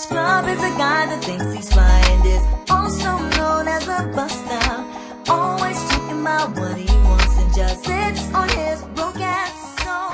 Scrub is a guy that thinks he's fly and is also known as a buster. Always talking about what he wants and just sits on his broke ass soul.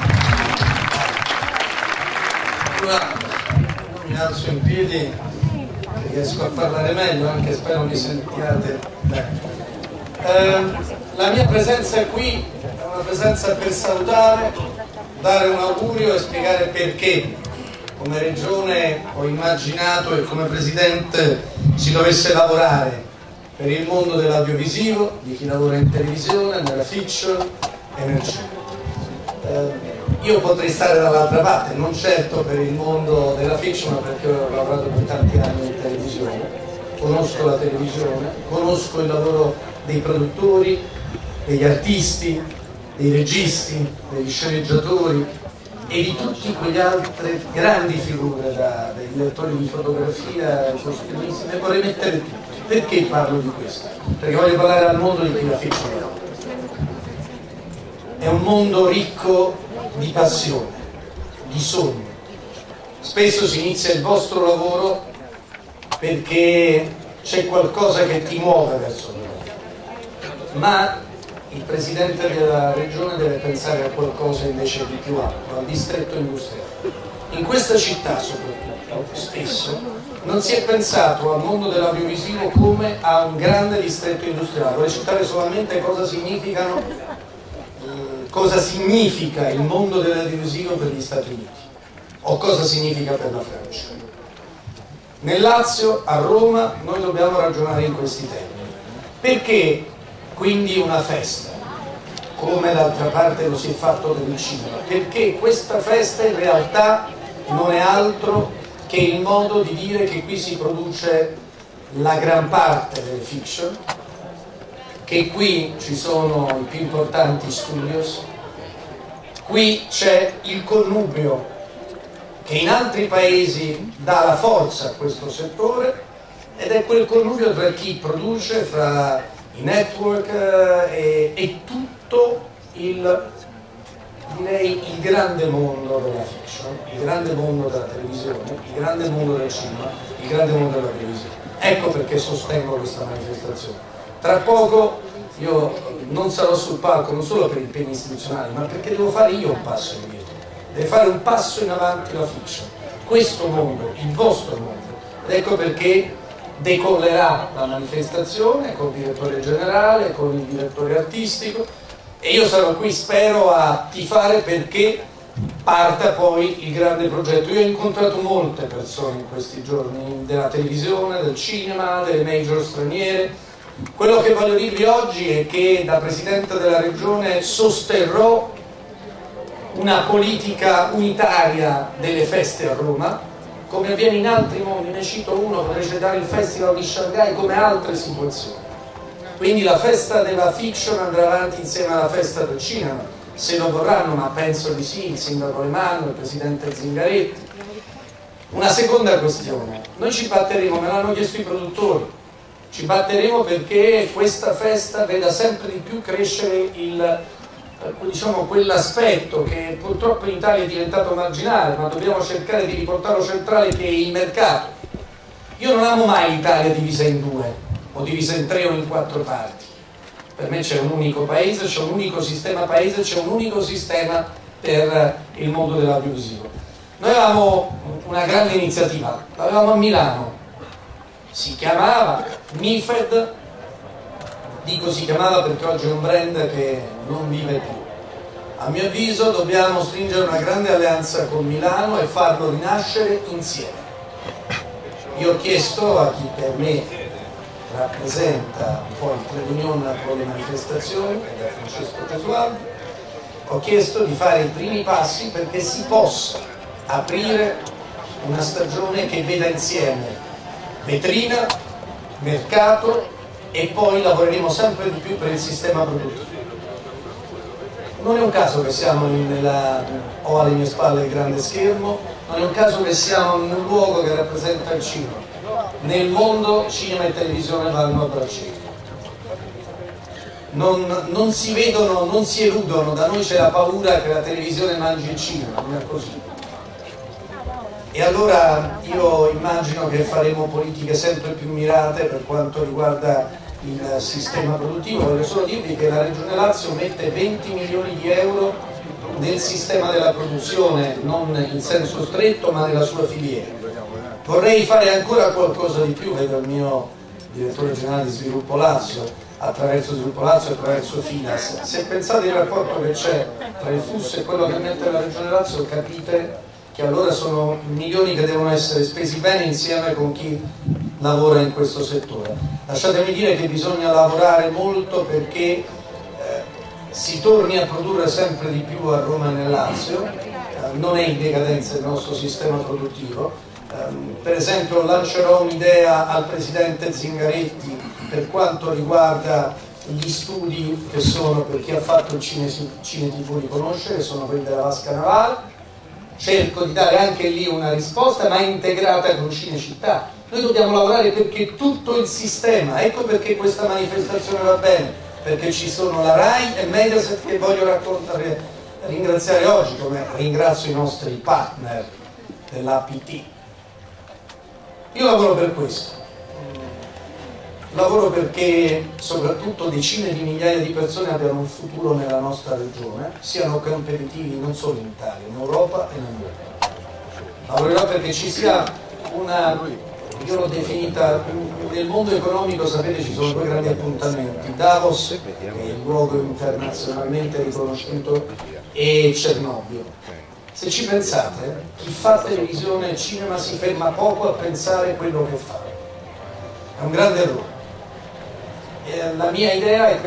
Mi alzo in piedi, riesco a parlare meglio, anche spero mi sentiate bene. La mia presenza qui è una presenza per salutare, dare un augurio e spiegare perché come Regione ho immaginato e come Presidente si dovesse lavorare per il mondo dell'audiovisivo, di chi lavora in televisione, nella fiction e nel cinema. Io potrei stare dall'altra parte, non certo per il mondo della fiction, ma perché ho lavorato per tanti anni in televisione, conosco la televisione, conosco il lavoro dei produttori, degli artisti, dei registi, degli sceneggiatori e di tutte quelle altre grandi figure, dai direttori di fotografia ai costumisti, ne vorrei mettere tutti. Perché parlo di questo? Perché voglio parlare al mondo di chi la fiction è un mondo ricco di passione, di sogni. Spesso si inizia il vostro lavoro perché c'è qualcosa che ti muove verso il lavoro, ma il Presidente della Regione deve pensare a qualcosa invece di più alto, al distretto industriale. In questa città soprattutto, spesso, non si è pensato al mondo dell'audiovisivo come a un grande distretto industriale. Vorrei citare solamente cosa significa il mondo dell'audiovisivo per gli Stati Uniti o cosa significa per la Francia. Nel Lazio, a Roma, noi dobbiamo ragionare in questi termini. Perché quindi una festa, come d'altra parte lo si è fatto per il cinema? Perché questa festa in realtà non è altro che il modo di dire che qui si produce la gran parte delle fiction, che qui ci sono i più importanti studios, qui c'è il connubio che in altri paesi dà la forza a questo settore ed è quel connubio tra chi produce, fra i network e tutto il grande mondo della fiction, il grande mondo della televisione, il grande mondo del cinema, il grande mondo della televisione. Ecco perché sostengo questa manifestazione. Tra poco io non sarò sul palco non solo per i impegni istituzionali, ma perché devo fare io un passo indietro, deve fare un passo in avanti la fiction, questo mondo, il vostro mondo. Ed ecco perché decollerà la manifestazione con il direttore generale, con il direttore artistico e io sarò qui, spero, a tifare perché parta poi il grande progetto. Io ho incontrato molte persone in questi giorni, della televisione, del cinema, delle major straniere. Quello che voglio dirvi oggi è che da Presidente della Regione sosterrò una politica unitaria delle feste a Roma, come avviene in altri mondi. Ne cito uno, potrei citare il Festival di Shanghai, come altre situazioni. Quindi la festa della fiction andrà avanti insieme alla festa del cinema, se lo vorranno, ma penso di sì, il Sindaco Alemanno, il Presidente Zingaretti. Una seconda questione, noi ci batteremo, me l'hanno chiesto i produttori, ci batteremo perché questa festa veda sempre di più crescere diciamo, quell'aspetto che purtroppo in Italia è diventato marginale, ma dobbiamo cercare di riportarlo centrale, che è il mercato. Io non amo mai l'Italia divisa in due, o divisa in 3 o in 4 parti. Per me c'è un unico paese, c'è un unico sistema paese, c'è un unico sistema per il mondo dell'audiovisivo. Noi avevamo una grande iniziativa, l'avevamo a Milano, si chiamava MIFED, dico si chiamava perché oggi è un brand che non vive più. A mio avviso dobbiamo stringere una grande alleanza con Milano e farlo rinascere insieme. Io ho chiesto a chi per me rappresenta un po' il trade union con le manifestazioni, ed è Francesco Gesualdo, ho chiesto di fare i primi passi perché si possa aprire una stagione che veda insieme vetrina, mercato e poi lavoreremo sempre di più per il sistema produttivo. Non è un caso che siamo ho alle mie spalle il grande schermo, non è un caso che siamo in un luogo che rappresenta il cinema. Nel mondo cinema e televisione vanno a braccetto. Non si vedono, non si eludono, da noi c'è la paura che la televisione mangi il cinema, non è così. E allora io immagino che faremo politiche sempre più mirate per quanto riguarda il sistema produttivo. Voglio solo dirvi che la Regione Lazio mette 20 milioni di euro nel sistema della produzione, non in senso stretto ma nella sua filiera. Vorrei fare ancora qualcosa di più, vedo il mio direttore generale di Sviluppo Lazio, attraverso Sviluppo Lazio e attraverso Fidas. Se pensate il rapporto che c'è tra il FUS e quello che mette la Regione Lazio, capite che allora sono milioni che devono essere spesi bene insieme con chi lavora in questo settore. Lasciatemi dire che bisogna lavorare molto perché si torni a produrre sempre di più a Roma e nel Lazio, non è in decadenza il nostro sistema produttivo. Per esempio lancerò un'idea al Presidente Zingaretti per quanto riguarda gli studi che sono, per chi ha fatto il Cine TV li conosce, che sono quelli della Vasca Navale. Cerco di dare anche lì una risposta ma integrata con Cinecittà. Noi dobbiamo lavorare perché tutto il sistema, ecco perché questa manifestazione va bene, perché ci sono la RAI e Mediaset che voglio ringraziare oggi, come ringrazio i nostri partner dell'APT. Io lavoro per questo, lavoro perché soprattutto decine di migliaia di persone abbiano un futuro nella nostra regione, siano competitivi non solo in Italia, in Europa e nel mondo. Lavorerò perché ci sia una, io l'ho definita, nel mondo economico sapete ci sono due grandi appuntamenti, Davos, che è il luogo internazionalmente riconosciuto, e Chernobyl. Se ci pensate, chi fa televisione e cinema si ferma poco a pensare quello che fa. È un grande errore. La mia idea è che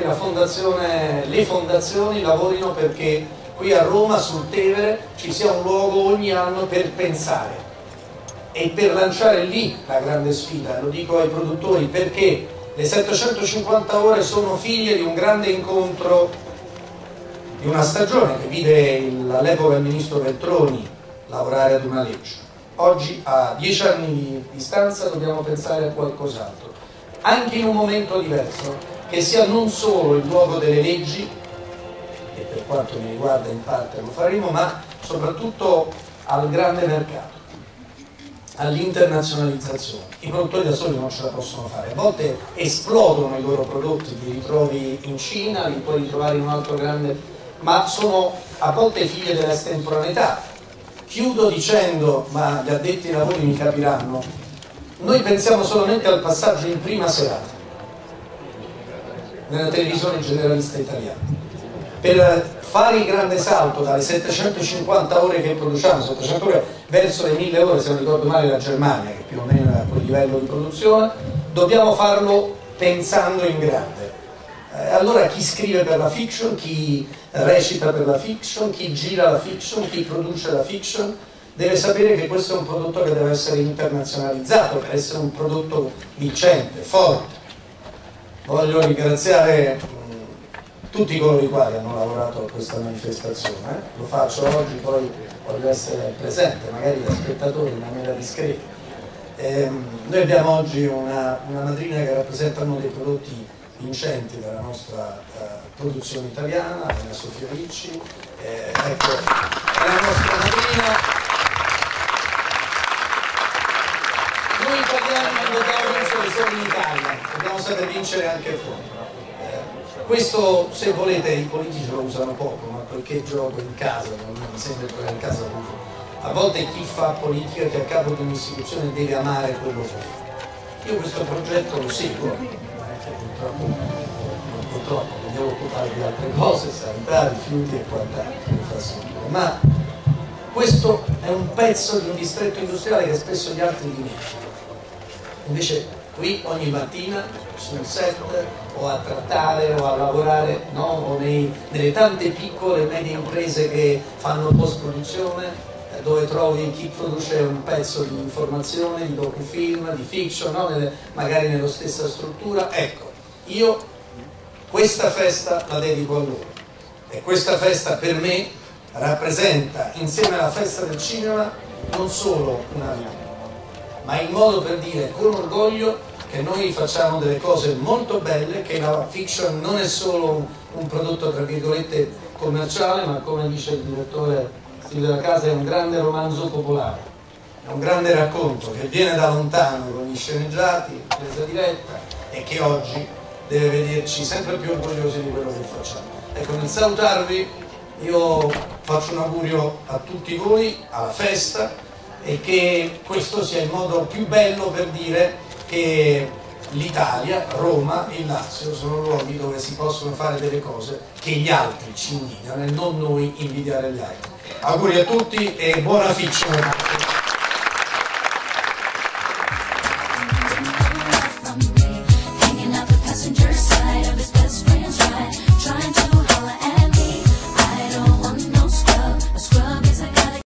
le fondazioni lavorino perché qui a Roma, sul Tevere, ci sia un luogo ogni anno per pensare e per lanciare lì la grande sfida. Lo dico ai produttori perché le 750 ore sono figlie di un grande incontro, di una stagione che vide all'epoca il ministro Veltroni lavorare ad una legge. Oggi, a 10 anni di distanza, dobbiamo pensare a qualcos'altro, anche in un momento diverso, che sia non solo il luogo delle leggi, e per quanto mi riguarda in parte lo faremo, ma soprattutto al grande mercato, all'internazionalizzazione. I produttori da soli non ce la possono fare, a volte esplodono i loro prodotti, li ritrovi in Cina, li puoi ritrovare in un altro grande, ma sono a volte figlie dell'estemporaneità. Chiudo dicendo, ma gli addetti ai lavori mi capiranno, noi pensiamo solamente al passaggio in prima serata nella televisione generalista italiana. Per fare il grande salto dalle 750 ore che produciamo, 700 ore verso le 1000 ore, se non ricordo male la Germania, che più o meno è a quel livello di produzione, dobbiamo farlo pensando in grande. Allora chi scrive per la fiction, chi recita per la fiction, chi gira la fiction, chi produce la fiction, deve sapere che questo è un prodotto che deve essere internazionalizzato per essere un prodotto vincente, forte. Voglio ringraziare tutti coloro i quali hanno lavorato a questa manifestazione, lo faccio oggi, poi voglio essere presente, magari da spettatore in maniera discreta. Noi abbiamo oggi una madrina che rappresenta uno dei prodotti vincenti della nostra produzione italiana, Elena Sofia Ricci, ecco, è la nostra madrina. Noi italiani non dobbiamo vincere solo in Italia, dobbiamo saper vincere anche fuori. Questo, se volete, i politici lo usano poco, ma perché gioco in casa, non mi sembra giocare in casa pure. A volte chi fa politica, che a capo di un'istituzione, deve amare quello che fa. Io questo progetto lo seguo, purtroppo mi devo occupare di altre cose, sanità, rifiuti e quant'altro, infrastrutture, ma questo è un pezzo di un distretto industriale che spesso gli altri dimenticano. Invece qui ogni mattina sul set o a trattare o a lavorare, no? O nelle tante piccole e medie imprese che fanno post-produzione, dove trovi chi produce un pezzo di informazione, di docufilm, di fiction, no? Magari nella stessa struttura. Ecco, io questa festa la dedico a loro e questa festa per me rappresenta, insieme alla festa del cinema, non solo una vita, ma il modo per dire con orgoglio che noi facciamo delle cose molto belle, che la fiction non è solo un prodotto tra virgolette commerciale, ma come dice il direttore Silvio Della Casa è un grande romanzo popolare. è un grande racconto che viene da lontano con gli sceneggiati, presa diretta, e che oggi deve vederci sempre più orgogliosi di quello che facciamo. Ecco, nel salutarvi io faccio un augurio a tutti voi, alla festa, e che questo sia il modo più bello per dire che l'Italia, Roma, il Lazio sono luoghi dove si possono fare delle cose che gli altri ci invidiano e non noi invidiare gli altri. Auguri a tutti e buona fiction!